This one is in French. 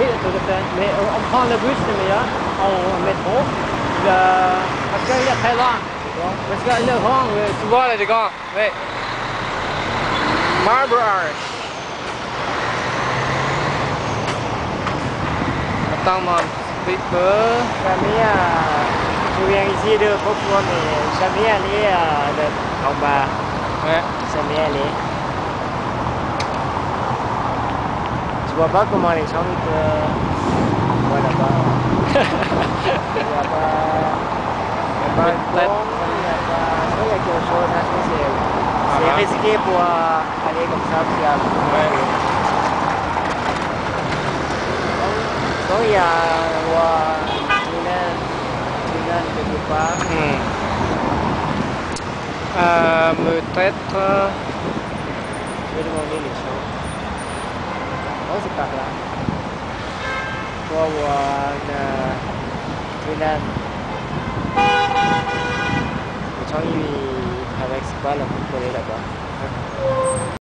Oui, tout à fait. Mais on prend le bus, c'est meilleur, en métro. Parce qu'il est très loin. Parce qu'il est grand, tu vois là, les gars. Oui. Marble Arch. Attends, un petit peu. Jamais, je viens ici deux fois, mais jamais allé en bas. Ouais. Jamais allé. Tu vois pas comment les gens voient là-bas. Il n'y a pas de pont, il n'y a pas... Il y a quelque chose, c'est risqué pour aller comme ça, puis à... Donc il y a tunnel quelque part. Peut-être... Je vais demander les gens. Oh, c'est par là. Pour avoir un tunnel. Les gens, ils traversent pas la coupe là-bas.